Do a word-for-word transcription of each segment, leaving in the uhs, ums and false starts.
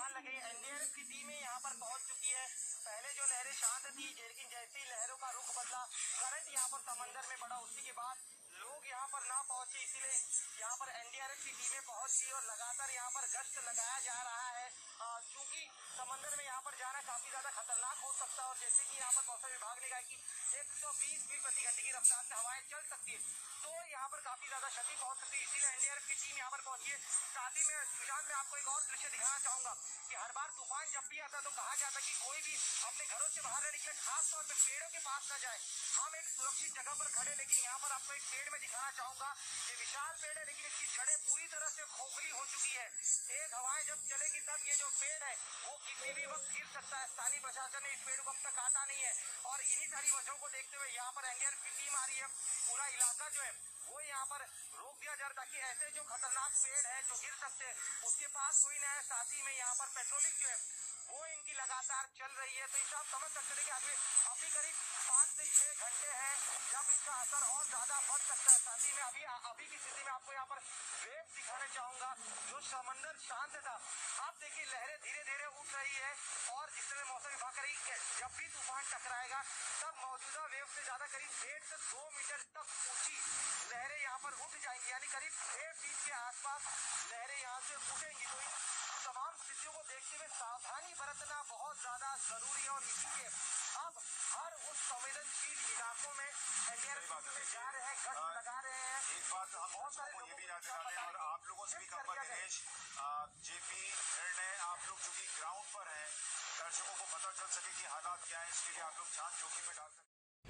तूफान लगे। एनडीआरएफ की टीमें यहाँ पर पहुंच चुकी है। पहले जो लहरें शांत थी, लेकिन जैसे ही लहरों का रुख बदला, करंट यहाँ पर समंदर में बढ़ा, उसी के बाद लोग यहाँ पर ना पहुंचे, इसीलिए यहाँ पर एनडीआरएफ की टीमें पहुंच गई और लगातार यहाँ पर गश्त लगाया जा रहा है, क्योंकि समंदर में यहाँ पर जाना काफी ज्यादा खतरनाक हो सकता है। और जैसे कि यहाँ पर मौसम विभाग ने कहा कि एक सौ बीस मील प्रति घंटे की रफ्तार से हवाएं चल सकती है, तो यहाँ पर काफी ज्यादा क्षति पहुंच सकती है, इसीलिए एनडीआरएफ की टीम यहाँ पर पहुंची है। साथ ही में सुशांत, मैं आपको एक और दृश्य दिखाना चाहूंगा कि हर बार तूफान जब भी आता है तो कहा जाता है कि कोई भी अपने घरों से बाहर न निकले, खासतौर पर पेड़ों के पास न जाए। हम एक सुरक्षित जगह पर खड़े, लेकिन यहाँ पर आपको एक पेड़ में दिखाना चाहूंगा। ये विशाल पेड़ है, लेकिन इसकी जड़ें पूरी तरह से खोखली हो चुकी है। तेज हवाएं जब चलेगी तब ये जो पेड़ है वो किसी भी वक्त गिर सकता है। स्थानीय प्रशासन ने इस पेड़ को अब तक काटा नहीं है और इन्हीं सारी वजहों को देखते हुए यहाँ पर एनडीआरएफ की टीम आ रही है। पूरा इलाका जो है वो यहाँ पर रोक दिया जा रहा है, ताकि ऐसे जो खतरनाक पेड़ है जो गिर सकते हैं उसके पास कोई ना है। साथ ही में यहाँ पर पेट्रोलिंग जो है वो इनकी लगातार चल रही है। तो इसे आप समझ सकते हैं कि अभी अभी करीब पाँच से छह घंटे हैं जब इसका असर और ज्यादा बढ़ सकता है। साथ ही में अभी अभी की स्थिति में आपको यहाँ पर वेव दिखाना चाहूंगा। जो समंदर शांत था, अब देखिए लहरें धीरे धीरे उठ रही है और जिस तरह मौसम विभाग कर रही है जब भी तूफान टकराएगा तब मौजूदा वेव से ज्यादा करीब डेढ़ से दो मीटर तक ऊंची लहरें यहाँ पर उठ जाएंगी, यानी करीब छह फीट के आसपास लहरें यहाँ से उठेंगी। तो इन तमाम स्थितियों को देखते हुए सावधानी बरतना बहुत ज्यादा जरूरी है और इसीलिए अब हर उस संवेदनशील इलाकों में एनडीआरएफ जा रहे हैं, गश्त लगा रहे हैं। एक बात हम बहुत सारे लोगों को ये भी याद दिलाते हैं और आप लोगों से भी कहूँगा दिनेश, जेपी निर्णय, आप लोग जो कि ग्राउंड पर हैं, दर्शकों को पता चल सके कि हालात क्या है, इसके लिए आप लोग जान जोखिम में डाल सकते।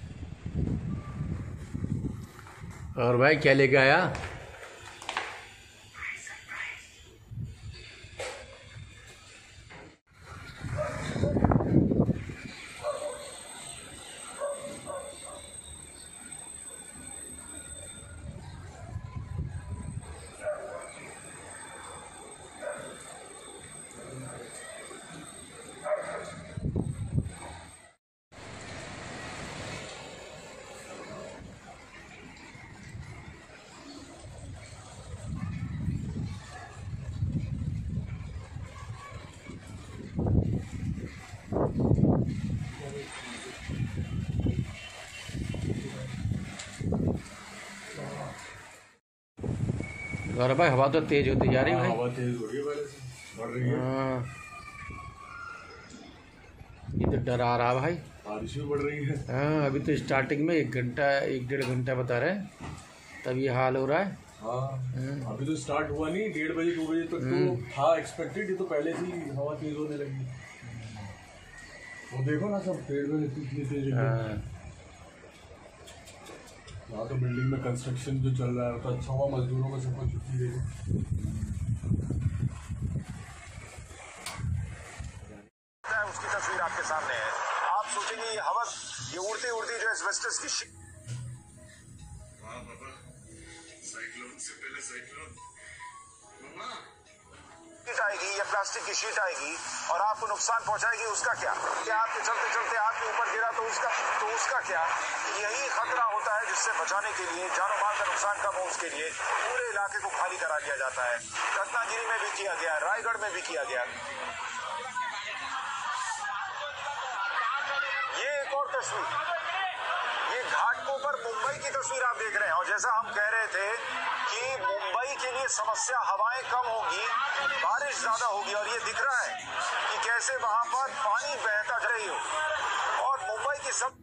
और भाई क्या लेके आया? और भाई हवा तो तेज होती जा रही है भाई। हवा तेज हो रही है, पहले से बढ़ रही है। हाँ, ये तो डर आ रहा भाई, बारिश भी बढ़ रही है। हाँ, अभी तो स्टार्टिंग में एक घंटा एक डेढ़ घंटा बता रहे हैं, तब ये हाल हो रहा है। हाँ, अभी तो स्टार्ट हुआ नहीं, डेढ़ बजे दो बजे तक तो था एक्सपेक्टेड, ये तो पहले से ही हवा तेज होने लगी। वो देखो ना, सब पेड़ में कितनी तेज है। यहाँ तो बिल्डिंग में कंस्ट्रक्शन जो चल रहा है तो अच्छा हुआ, मजदूरों को सबको छुट्टी दे दी। उसकी तस्वीर आपके सामने है। आप सोचेंगे ये हवा, ये उड़ती उड़ती जो एस्बेस्टस की शीट, हाँ बाबा, साइक्लोन से पहले साइक्लोन मामा आएगी या प्लास्टिक की शीट आएगी और आपको नुकसान पहुंचाएगी, उसका क्या? क्या आपके चलते चलते आपके ऊपर गिरा तो उसका तो उसका क्या? यही खतरा होता है जिससे बचाने के लिए, जानो माल का नुकसान कम हो उसके लिए पूरे इलाके को खाली करा दिया जाता है। रत्नागिरी में भी किया गया, रायगढ़ में भी किया गया। ये एक और तस्वीर, ये घाटों पर मुंबई की तस्वीर आप देख रहे हैं। और जैसा हम कह रहे थे कि मुंबई के लिए समस्या, हवाएं कम होगी, बारिश ज्यादा होगी, और ये दिख रहा है कि कैसे वहां पर पानी बहता जा रही हो। और मुंबई की सब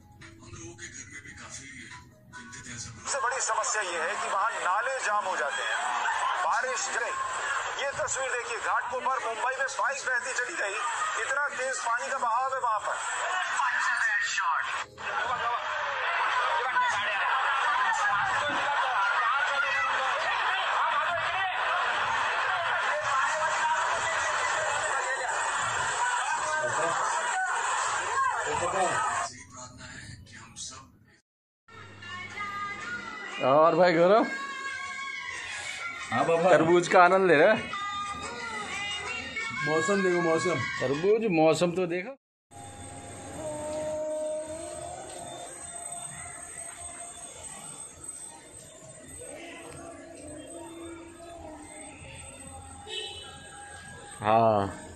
सबसे बड़ी समस्या ये है कि वहां नाले जाम हो जाते हैं, बारिश गई। ये तस्वीर देखिए, घाटों पर मुंबई में बाइक बहती चली गई, इतना तेज पानी का बहाव है वहां पर। और भाई गौरव, हाँ बाबा, तरबूज का आनंद ले रहा है। मौसम देखो, मौसम तरबूज, मौसम तो देखो। हाँ।